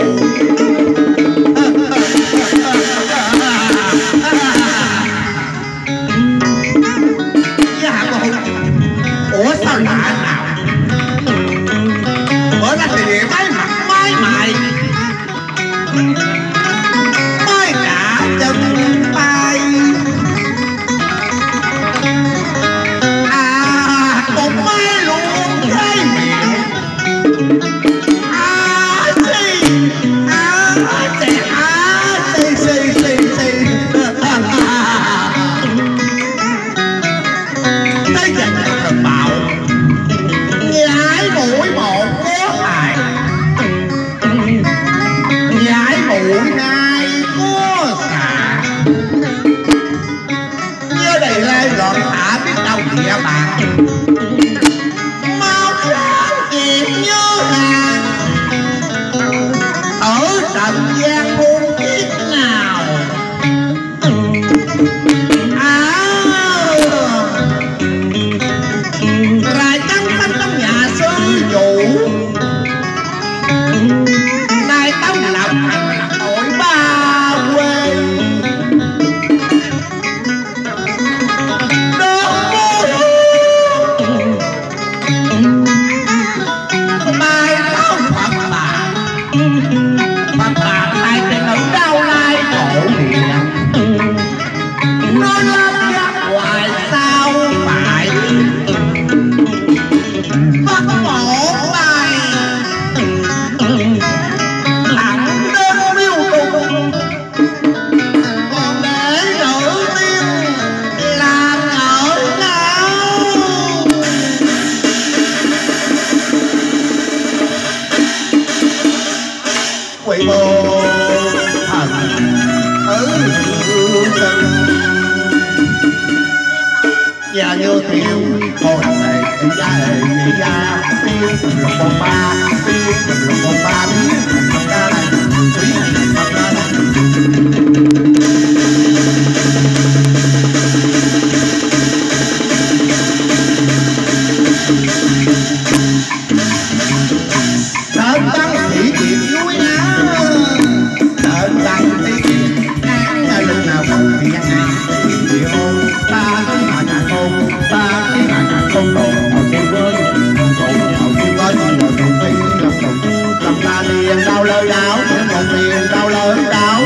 Ủa sao lạ nào? Bữa nay thì địa máy mặt mái mày mới cả chân tay cũng mới luôn cái miệng tới giờ thần bạo nhảy mũi một có hài nhảy mũi hai có xà nhớ đầy lai loạn thả biết đâu địa bàn mau ráng kịp nhớ hàng ở trần gian muôn kiếp nào rài trắng xanh trong nhà sư chủ nay tống làm tội ba quê mai tao Phật bà tay tình ở đau lai khổ điện nó lắm gắt hoài sao phải bắt một bài thẳng đến miêu cùng còn để nữ tiên làm ở nào quỷ mô thần sân và như thiêu cô thằng này đi ra tiên lục bông ba biết thằng ra đây thằng ra đây đợt tăng thị chuyện vui á đợt tăng thị chuyện án lưng nào không thì ăn thì hôn ta cái mà nhà không ta cái mà nhà không đồ ở trên vơi rồi cùng đi làm ta liền đau lời đảo một liền đau lời đảo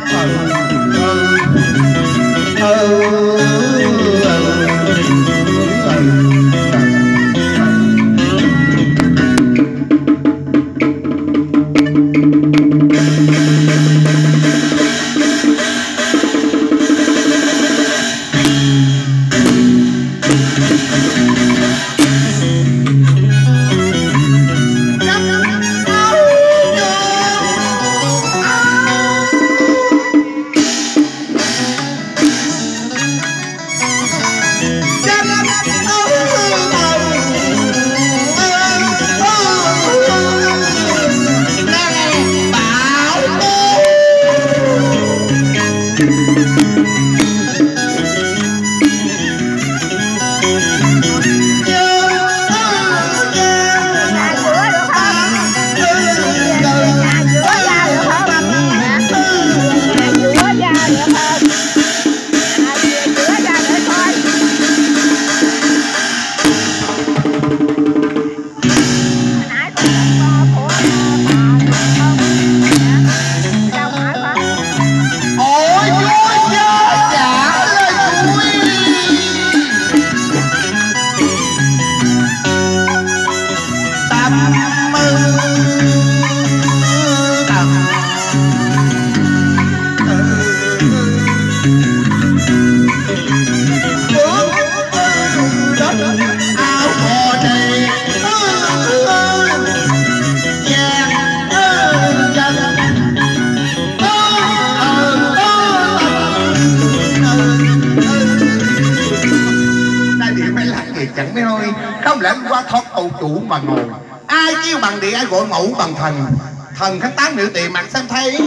không lẽ qua thoát tù chủ mà ngồi ai kêu bằng địa ai gọi mẫu bằng thần thần khánh tán miệu tiền mặt xem thấy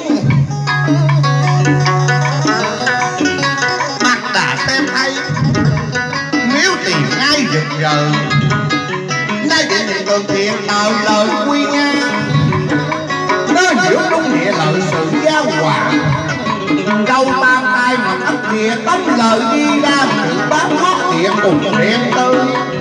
mặt đã xem thấy nếu tiền ai giật giờ nay để nhận được thiện tờ lời quy ngang nơi giữa đúng quả câu tam ai mà ấp địa tống lời đi ra bán hót địa cùng điện tư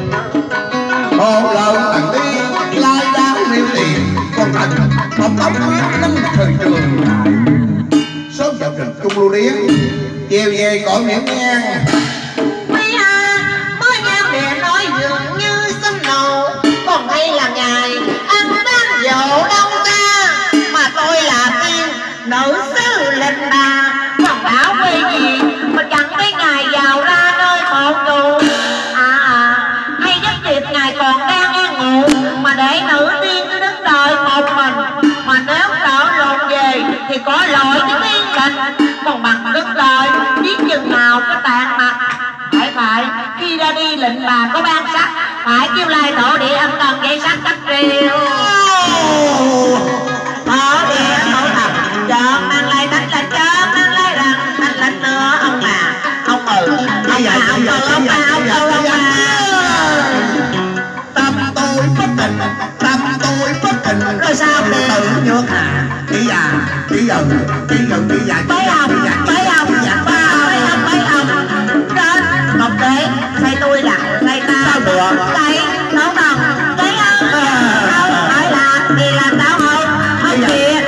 hồ lợn thằng đi lai đáo liêu tiền còn thành không tống huyết năm thời trường sớm vào trình chung lưu điển chiều về cõi miệng ngang mấy mới nghe mẹ nói dường như xâm nầu còn hay là ngày ăn đám dỗ đâu ta mà tôi là tiên nữ sứ linh bà còn bảo quê gì mà chẳng thấy ngài giàu ra nơi một tù hay nhất tiệp ngài còn đang ăn ngủ mà để nữ tiên cứ đứng đợi một mình mà nếu đỡ lộn về thì có lỗi với tiên định còn bằng đứng đợi biết chừng nào có tàn mặt phải khi ra đi lệnh bà có ban sắc phải kêu lai tổ địa âm cần dây sắc cách riêu tổ địa tổ thật chọn mang lai tách là chọn mang lai rằng thành lệnh nữa ông à ông tâm tôi bất tình rồi sao đi tự nhược đi già mấy ông đến một đế xây tôi là xây ta sao được xây nấu đồng cái phải làm thì làm sao không ông kia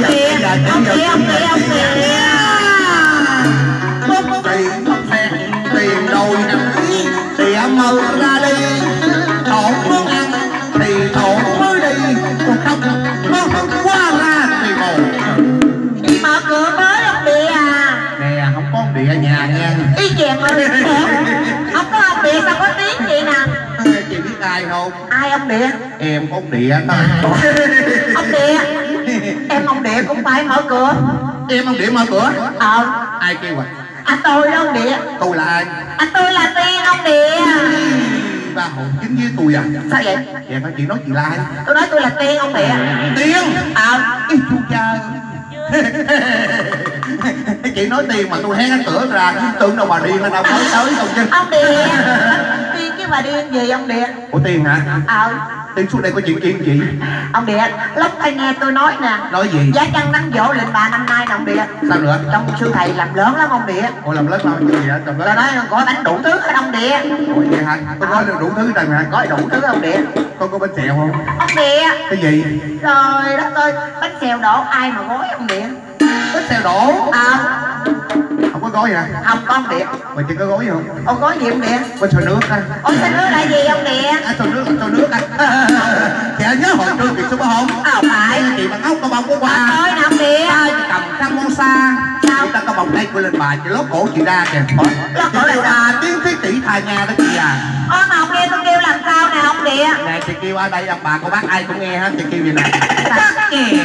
tiền đồi tỉa mơ ra đi thổn muốn ăn thì thổn mới đi còn không nó quá ra thì ngồi mở cửa mới ông địa nè không có ông địa nhà nha y chèn mà địa không có ông địa sao có tiếng vậy nè chị biết ai không ai ông địa em có ông địa đó ông địa em ông địa cũng phải mở cửa em ông địa mở cửa ai kêu à anh tôi đó ông địa tôi là ai anh tôi là Tiên ông địa ba hồn chính với tôi à sao vậy dạ có chị nói chị là ai tôi nói tôi là Tiên ông địa Tiên cái chu cha chị nói Tiên mà tôi hé cái cửa ra tưởng đâu bà điên nó đâu mới tới đâu chứ ông địa Tiên chứ bà điên gì ông địa ủa Tiên hả Tiên xuống đây có chuyện gì chị ông địa lúc anh nghe tôi nói nè nói gì giá chăng nắng dỗ lệnh bà năm nay nè ông địa sao nữa trong sư thầy làm lớn lắm ông địa ủa làm lớn sao chuyện gì hả trong đó tôi nói có bánh đủ thứ hết ông địa ủa vậy hả tôi nói được đủ thứ đây mà có đủ thứ ông địa con có bánh xèo không ông địa cái gì trời đất ơi bánh xèo đổ ai mà gói ông địa bánh xèo đổ không có gói hả không có ông địa mà chị có gói không ông gói gì ông địa bánh xèo nước á ông xin nước là gì ông địa xèo nước anh chị nhớ hồi trưa chị xuống không phải chị bằng ốc có bông có qua thôi nè ông địa chị cầm khăn mon xa chị ta có bông đây của lên bà chị lót cổ chị ra kìa lót cổ lại là tiếng thiết tỷ thà nhà đó chị à mà ông nghe tôi kêu làm sao nè ông địa nè chị kêu ở đây ông bà cô bác ai cũng nghe hết chị kêu gì nè cắt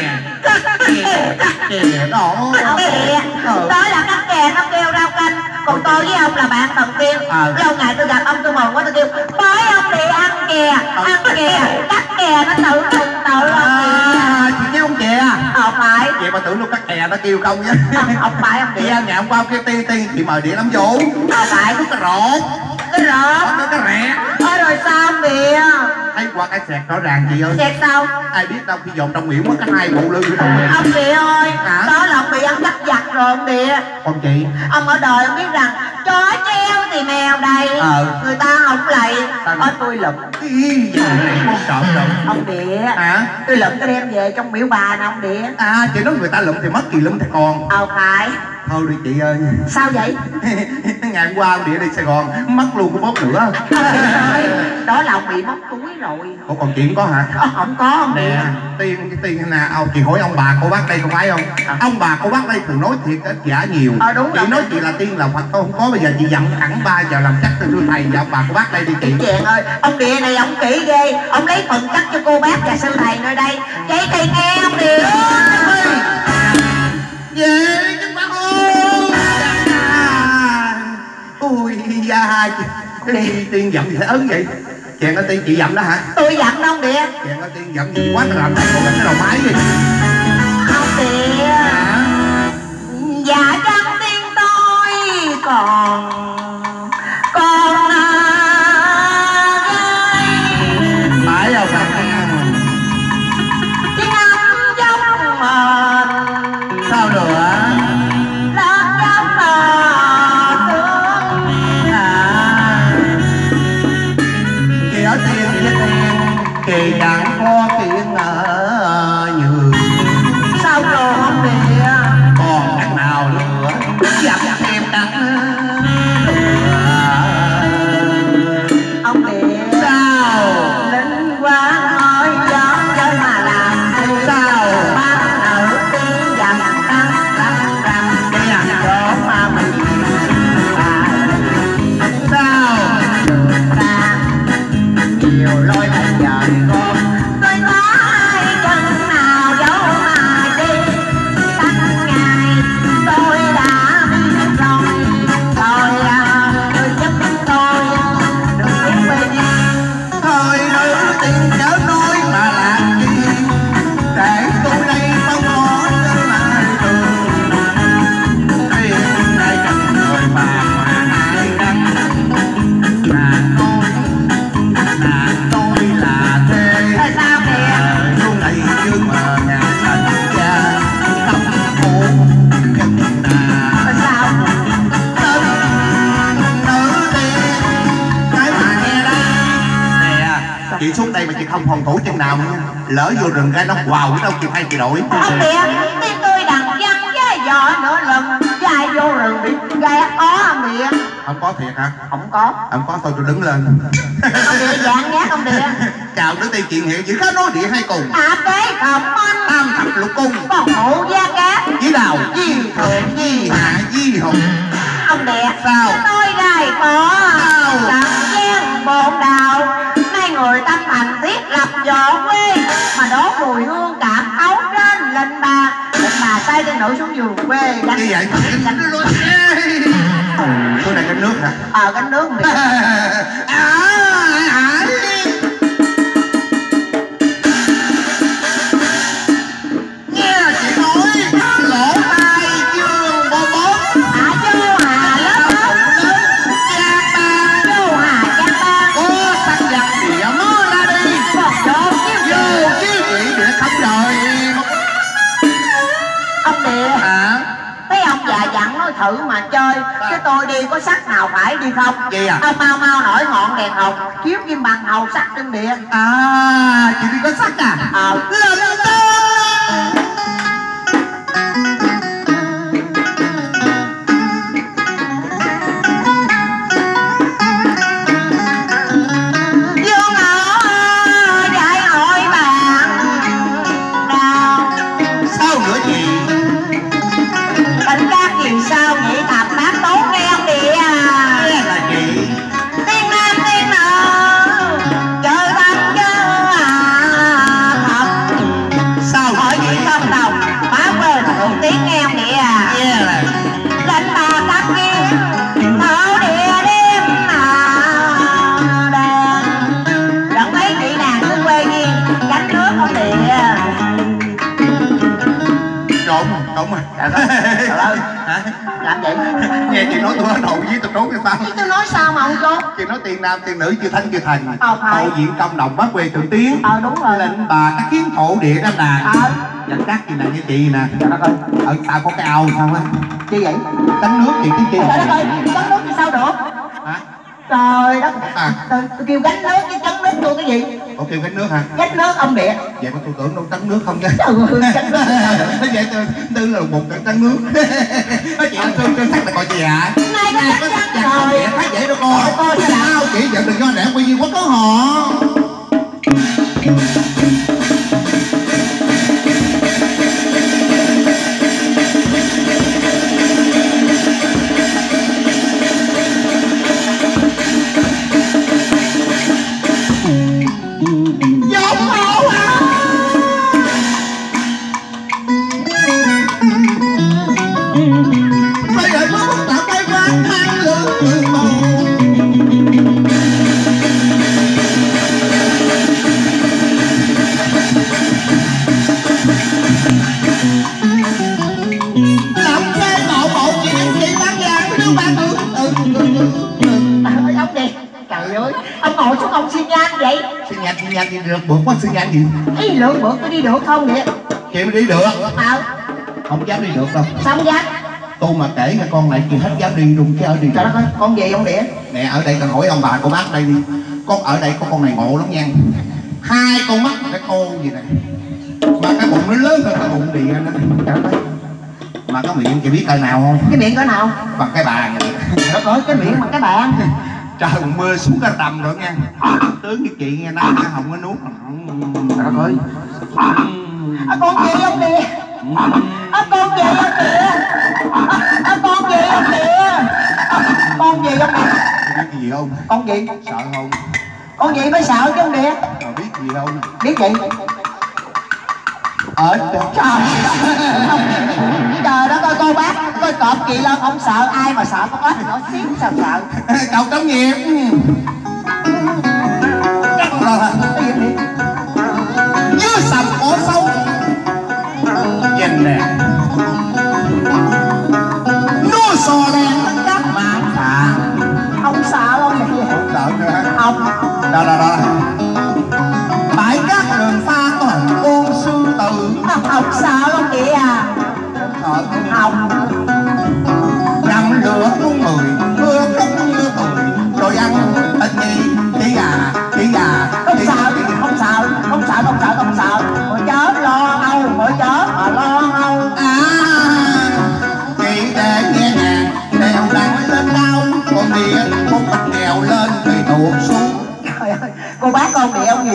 kìa đó ông địa đó là cắt kè nó kêu rau canh còn tôi với ông là bạn thần tiên lâu ngày tôi gặp ông tôi mừng quá tôi kêu mới ông địa ăn kìa cắt kè nó tự chị nghe ông kìa phải vậy mà tưởng lúc cắt kè nó kêu công chứ ông phải ông địa ngày hôm qua ông kêu tiên chị mời điện lắm vũ phải cái rột cái rẻ rồi sao ông địa thấy qua cái sẹt rõ ràng chị ơi sẹt sao ai biết đâu khi dồn trong miệng mất cái hai bộ lư ông địa ơi đó là ông bị ăn cắp giặt rồi ông địa con chị ông ở đời ông biết rằng chó treo thì mèo đầy người ta không lạy tôi lụm vậy con trộm rồi ông địa tôi lụm tôi đem về trong miễu bà nè ông địa chị nói người ta lụm thì mất gì lụm thì còn phải thôi đi chị ơi sao vậy ngày hôm qua ông địa đi Sài Gòn mất luôn có mốt nữa đó là ông bị móc túi rồi ủa còn chuyện có hả không có ông nè tiên nè chị hỏi ông bà cô bác đây có phải không ông bà cô bác đây thường nói thiệt ít giả nhiều đúng chị nói chị là tiên là Phật tôi không có bây giờ chị dặn thẳng 3 giờ làm chắc tôi thưa thầy và ông bà cô bác đây đi chị chèn ơi ông địa này ông kỹ ghê ông lấy phần cắt cho cô bác và sư thầy nơi đây vậy thì nghe ông địa về chứ bác ôi da tiên giận thì ớn vậy chèn ở tiên chị giận đó hả tôi giận đâu ông địa chèn ở tiên giận gì quá nó làm tay con cái đầu máy gì ông địa dạ chăng tiên tôi còn phải không tiếng âm giống mệt sao nữa không phòng thủ chừng nào nữa. Lỡ vô rừng ra nó quào đâu kịp hay chị đội. Ông Địa, tim tôi đằng văng với giò nữa lần dài vô rừng bị ghé ó ông Địa. Không có thiệt hả? Không có. Không có thôi tôi đứng lên. Ông Địa dạng nhát ông Địa. Chào đứa tiên chuyện hiện chỉ có nói địa hay cùng. À tế khổng anh. Tam thập lục cung. Phòng hộ gia cát. Dí đào, dí thượng, dí hạ, dí hùng. Ông Địa. Sao? Tôi đây có. Sao? Làm gian bồn đào. Nay người tâm thành thiết lập võ quê. Mà đổ mùi hương cảm ấu trên lệnh bà. Lệnh bà tay trên nổi xuống giường quê. Như vậy mà cánh luôn. Tôi này cánh nước hả? Cánh nước Địa. Nghe chị nói lỗ tai dương bó bó. Vô Hà lớn lớn. Cha ba Vô Hà cha ba. có sắc giặc địa mơ ra đi. Còn vô kiếp Vô chứ vị địa không đời. ông Địa. Hả? Thấy ông già dặn nói thử mà chơi. Chứ tôi đi có sắc nào phải đi không? Gì à? Ông mau mau nổi ngọn đèn hồng chiếu kim bằng hầu sắc trên địa. Chị đi có sắc à? Lên đó. Dương ở dạy hỏi bạn nào. Sao nữa chị? Cảnh giác gì sao nhỉ thập bát tốt nghe ông Địa à. Nghe là chị. Tiên nam tiên nữ chờ thanh chớ thật. Sao Hỏi nữa gì chị? không đồng bá quê là thuộc tiếng nghe ông Địa à. Nghe là Lệnh bà tắt nghiêng thở địa đêm đàn. Dẫn mấy chị nàng cứ quê nghiêng gánh nước ông Địa. trộn à? Trời ơi Hả? làm vậy. Nghe chị nói tôi ở đầu với tôi trốn cái sao? Chứ tôi nói sao mà ông chốt. Chị nói tiền nam tiền nữ chưa thanh chưa thành. Phải. Hộ diện công đồng bác quê thượng tiến. Đúng rồi. Lệnh bà các kiến thổ địa đam đàn. Dẫn các chị nè như chị nè. Trời đất ơi. Ở sao có cái ao sao á? Chi vậy? Tánh nước chị cái chị. Trời đất ơi gánh nước thì sao được. Hả? Trời đất. À. Tôi kêu gánh nước chứ gánh nước tôi cái gì. Ủa kêu gánh nước hả? Gánh nước ông Địa. Vậy mà tôi tưởng đâu tánh nước không chứ. Trời ơi gánh nước. Thế vậy tôi là một cái tánh nước. Nói chuyện trên sắc là coi chị ạ. Nay có chắc chắn rồi. Khác vậy đâu con. Sao chị giận đừng do rẻ quy nhiên quá có họ. Bây giờ có một tạo tay quán mang lưỡi màu. Làm cái bộ bộ chị bán vàng nếu bán ông đi. Trời ơi ông ngồi xuống ông xin nhan vậy. Xin nhanh đi được, bữa quá xin nhanh gì? Ý lượng bữa tôi đi được không vậy? Chị mới đi được. Không dám đi được đâu. Sao không dám? Tôi mà kể nghe con này chị hết dám đi luôn chứ ở đi. Trời đất ơi con gì ông Địa? Nè ở đây cần hỏi ông bà cô bác đây đi. Con ở đây có con này ngộ lắm nha. Hai con mắt cái cô gì này. Mà cái bụng nó lớn hơn cái bụng địa nó. Trời ơi. Mà cái miệng chị biết cỡ nào không? Cái miệng cỡ nào? Bằng cái bàn này. Trời ơi cái miệng bằng cái bàn. Trời mưa xuống cái rầm rồi nha. Tướng như chị nghe nói không có nuốt. Trời ơi. Con gì ông Địa? Con gì ông Địa? Con gì ông Địa? Con gì ông Địa? Biết gì không? Con gì? Sợ không? Con gì mới sợ chứ ông Địa? Biết gì không? Biết gì? Trời Trời đất ơi cô bác coi cọp chị lên ông sợ ai mà sợ con bác thì nó xíu sao sợ. Cậu trống nghiệp. Rồi như sầm cổ sâu. Nhìn nè. Nó sò đen cắt mà xà. Không sợ không Địa? Không sợ nữa hả? Không. Rồi. Bãi cát đường xa có hình con sư tử. Không sợ không Địa à? Sợ Không. Nhằm lửa con người mưa khóc như cười rồi ăn thịt nhi chỉ gà Không sợ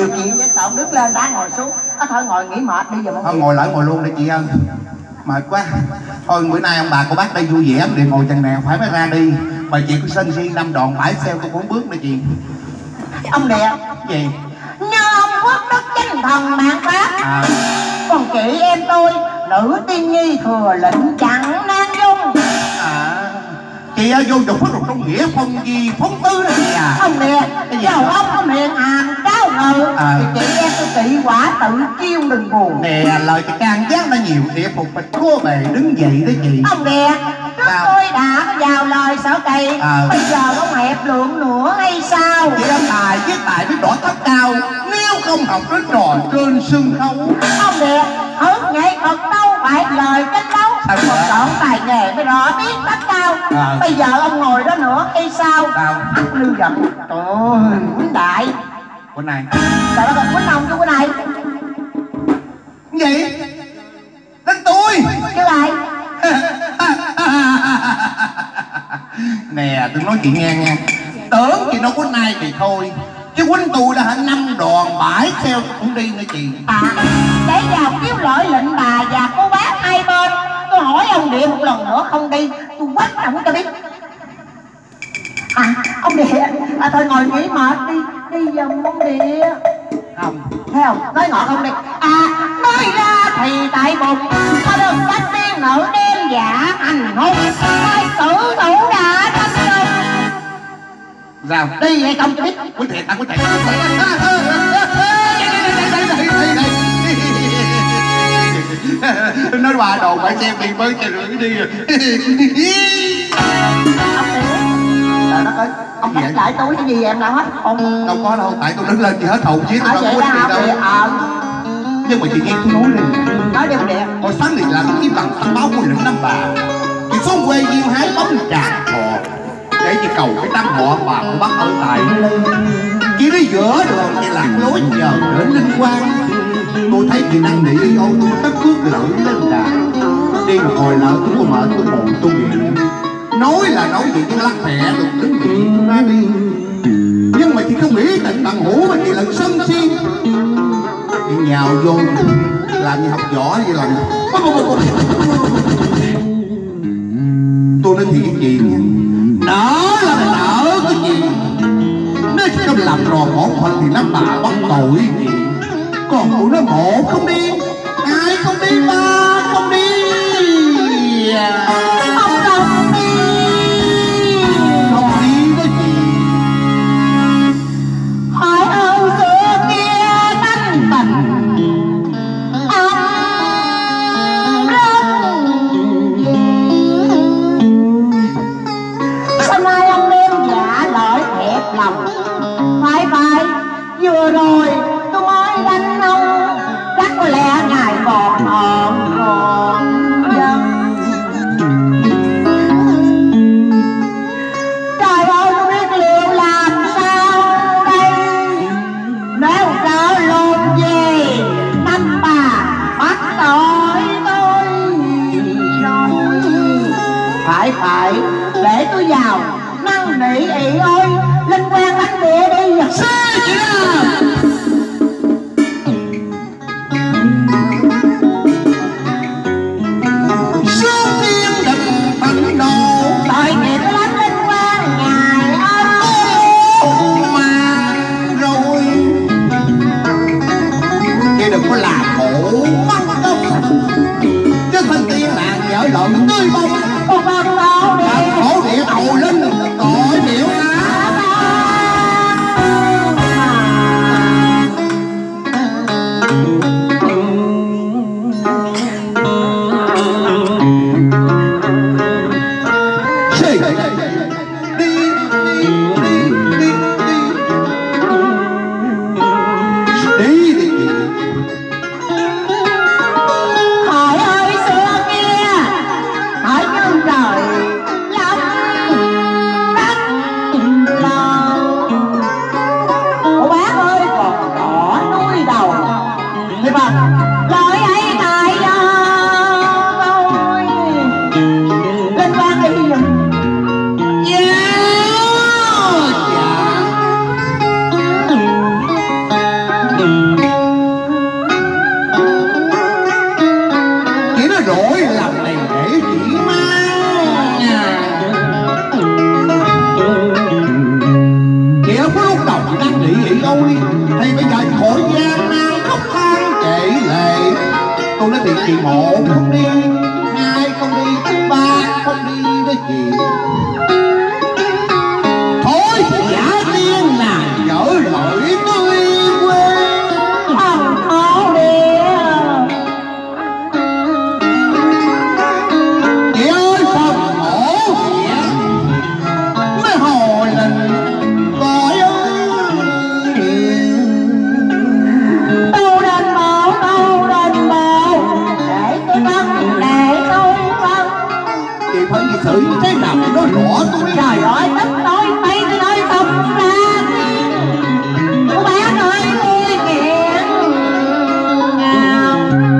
điều kiện với cậu đứng lên đã ngồi xuống. Thôi ngồi nghỉ mệt đi giờ. Thôi ngồi lại ngồi luôn đi chị ơi. Mệt quá. Thôi bữa nay ông bà cô bác đây vui vẻ để ngồi chân nè, phải mới ra đi. Mà chị có sân si 5 đòn bãi xeo tôi 4 bước nữa chị. Ông đẹp Gì? nhờ ông quốc đức chánh thần mạng pháp. Còn chị em tôi nữ tiên nhi thừa lệnh chẳng nan dung. Chị ơi vô dục phước trong nghĩa phong gì phóng tư này à. Ông nè, chào ông có miệng hàm cáo ngự thì chị em tôi kỵ quả tự chiêu đừng buồn. Nè lời chị can giác đã nhiều địa phục mình cô bề đứng dậy đó chị. Ông nè, trước tôi đã vào lời sở cây, bây giờ ông hẹp lượng nữa hay sao? Chị ông tài với tài biết đỏ thấp cao, nếu không học đến trò trên sân khấu. Ông nè, thứ nghệ thuật đâu phải lời tranh đấu. Còn chọn tài nghề mới rõ biết tất cao. Bây giờ ông ngồi đó nữa hay sao? Ắt lưu giận. Trời ơi, Quýnh Đại. Quýnh này. Sao nó còn Quýnh ông chứ Quýnh này? Gì? Đánh tôi. Chứ ai? Nè tôi nói chị nghe nha. Tưởng chị nói Quýnh này thì thôi, chứ Quýnh tôi đã hả 5 đòn bãi theo cũng đi nữa chị. Để vào kiếm lợi lệnh bà và cô bác hai bên. Tôi hỏi ông Địa một lần nữa không đi, tôi quát ông cho biết. Ông Địa, thôi ngồi nghỉ mệt đi, đi dùm ông Địa. Không. Thấy không? Nói ngọt không đi. Nói ra thì tại bụng, có đừng cách tiên nữ đen giả hành hung, hai tử thủ đã thành công. Sao? Đi hay không cho biết. Quýnh thiệt, Quýnh thiệt. Nói qua đồ phải xem đi mới cho rửa đi. Trời đất ơi, ông đánh lại tôi cái gì em đâu hết không? Đâu có đâu, tại tôi đứng lên chị hết hồn chứ tôi đâu có gì đâu. Nhưng mà chị nghe tôi nói đi. Nói đi Địa. Hồi sáng thì làm cái bằng thông báo của lĩnh Nam Bà. Chị xuống quê Diên hái bóng trà thọ để chị cầu cái đám họ bà của bác ở tại. Chị đi giữa đường chị lạc lối nhờ đến Linh Quang. Tôi thấy chị đang nỉ ô tôi tất bước lỡ lên đà. Đi một hồi lỡ tôi có mệt tôi buồn tôi nghiện. Nói là nói gì chứ lắc mẹ được đứng chuyện ra đi. Nhưng mà chị không nghĩ tình bằng hữu mà chị là sân si. Chị nhào vô làm như học võ vậy là tôi nói thiệt chị nỡ là nỡ cái gì. Nếu chị không làm trò bổn phận thì lắm bà bắt tội gì. Còn tụi nó một không đi, ai không đi, ba không đi. Ông không đi. Không đi đó chị. Hỏi ơn xưa kia thanh bình, ông rất sao nay ông đêm giả lợi hẹp lòng. Phải vừa rồi tôi mới đánh ông, chắc có lẽ ngài còn dân. Trời ơi tôi biết liệu làm sao đây. Nếu trở lộn về Nam Bà bắt tội tôi rồi. Phải để tôi vào năn nỉ ị ơi. Linh Quang đánh Địa đi giật xe chị đó. Sớm tiên định phận độ tội nghiệp lắm Linh Quang ngài ơi. mà rồi chị đừng có làm khổ mất công. Chứ thân tiên nàng vợ lộn tươi bông. Con vâng đâu đi. Khổ địa cầu lên tội điệu á. Hỏi ơi xưa kia, hỏi như trời lắm đất phải gì xử như thế nào nó rõ tôi. Trời ơi, tất tôi bay tôi nói tông ra cô bác ơi ôi nghẹn ngào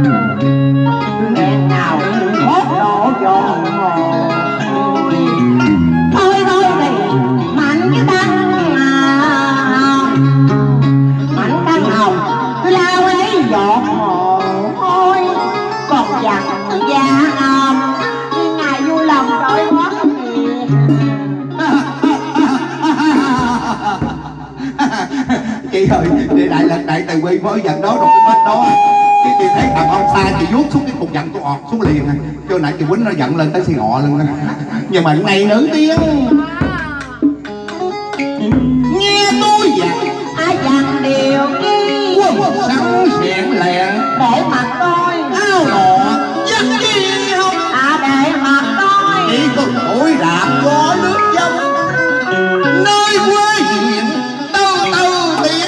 hốt độ giòn ngồi thôi thôi thì mạnh cái tăng mạnh tăng hồng tôi lao lấy giọt mồ hôi còn dặn da ông ngày vui lòng đôi mắt chị ơi, để lại lần đại từ quy mới giận đó rồi cái mất đó. Chị thấy thằng ông xa chị vuốt xuống cái cục giận tôi ọt xuống liền. Cho nãy chị Quýnh nó giận lên tới xì ngọ luôn. Nhưng mà này nữ tiếng nghe tôi dặn ai dặn điều chi quần sẵn xẹn lẹn để mặt tôi áo đỏ dắt đi không để mặt tôi chỉ có nổi rạp gió nước dông nơi quê diện từ từ tiếng.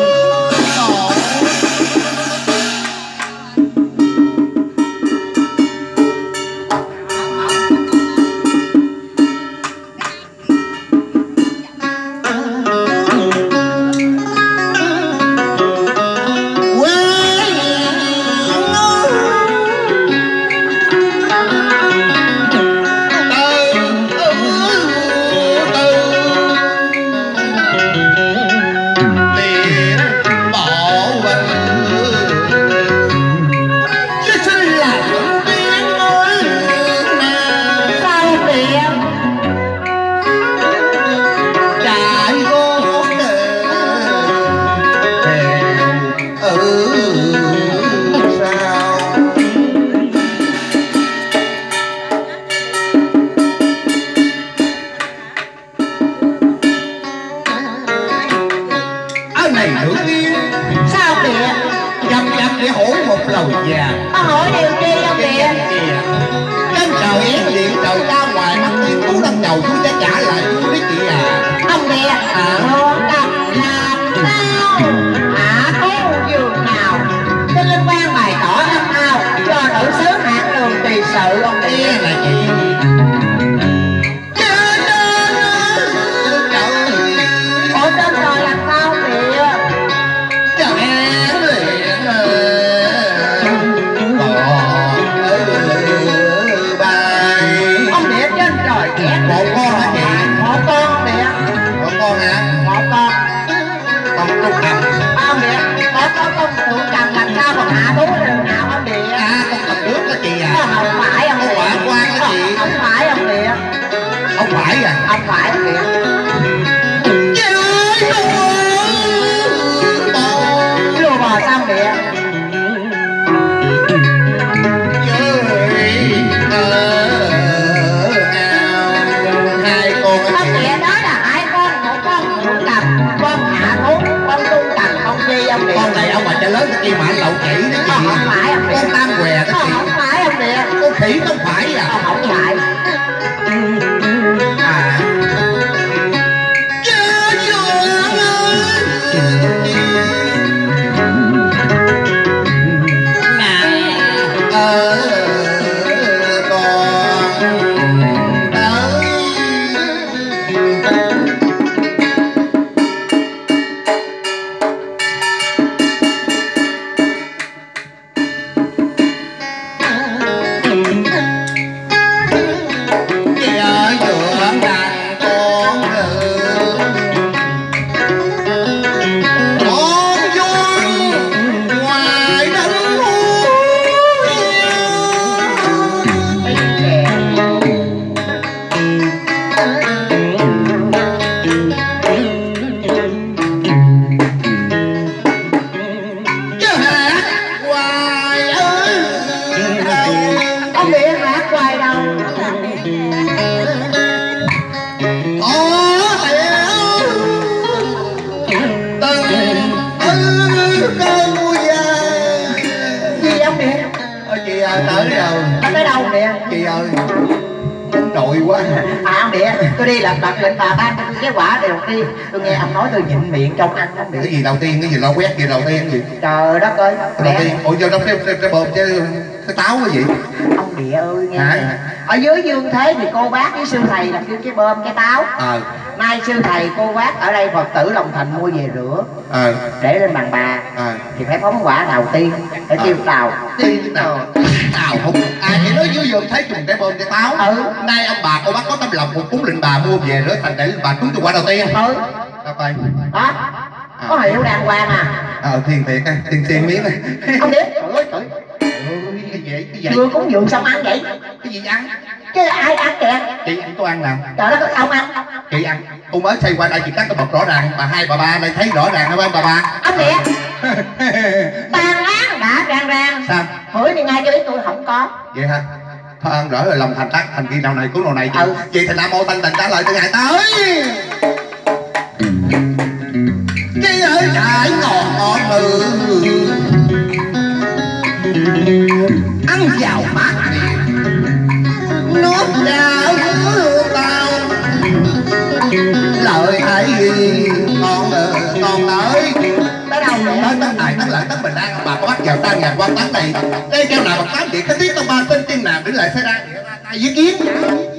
Con này ông bà cha lớn cái kia mà anh lậu chỉ đó chị. Không phải ông con tam què đó chị. Không phải ông nè. Con khỉ không phải à. Không phải. À. Tới đâu nè chị ơi, trội quá. Ông địa, tôi đi làm bạc lệnh bà ban tôi cái quả đầu tiên. Tôi nghe ông nói tôi nhịn miệng trong ăn ông địa. Cái gì đầu tiên, cái gì lo quét gì đầu tiên gì? Trời đất ơi. Đầu tiên, ủa vô trong cái bồn chứ cái táo cái gì? Ông địa ơi nghe hả? nè. Ở dưới dương thế thì cô bác với sư thầy là kêu cái bơm cái táo. Nay sư thầy cô bác ở đây Phật tử Long Thành mua về rửa, để lên bàn bà, thì phải phóng quả đầu tiên để tiêu tàu. Tào không ai chỉ nói dưới vườn thấy trùng cái bơm cái táo. Nay ông bà cô bác có tấm lòng một cúng lệnh bà mua về rửa thành để lên bà cúng cho quả đầu tiên. Đó có hiệu đàng hoàng à. Thiền thiệt á, tiền miếng này. Ông biết chưa cúng dường xong ăn vậy? Cái gì ăn? Chứ ai ăn kìa? Chị ăn, tôi ăn nào? Trời đất ơi, ông ăn. Chị ăn. Tôi mới xây qua đây chị cắt cái bọc rõ ràng, bà hai bà ba đây thấy rõ ràng không bà? Ông kìa. Tàn án đã ràng. Sao? Hỏi đi ngay cho biết tôi không có. Vậy hả? Thôi ăn rõ rồi lòng thành tắc, thành kia nào này cứu nào này chị. Chị thành Nam Mô Thanh Tịnh trả lời từ ngày tới. Cái ơi trái ngọt mừ ăn vào mát miệng nuốt vào tao lời thấy con tới Tới đâu vậy? tới tấn tài tấn lợi tấn bình an bà có bắt vào tan ngàn quan tấn này đây kêu nào bằng tám điện cái tiết tông ba tên tiên nào đến lại xảy ra ai ý kiến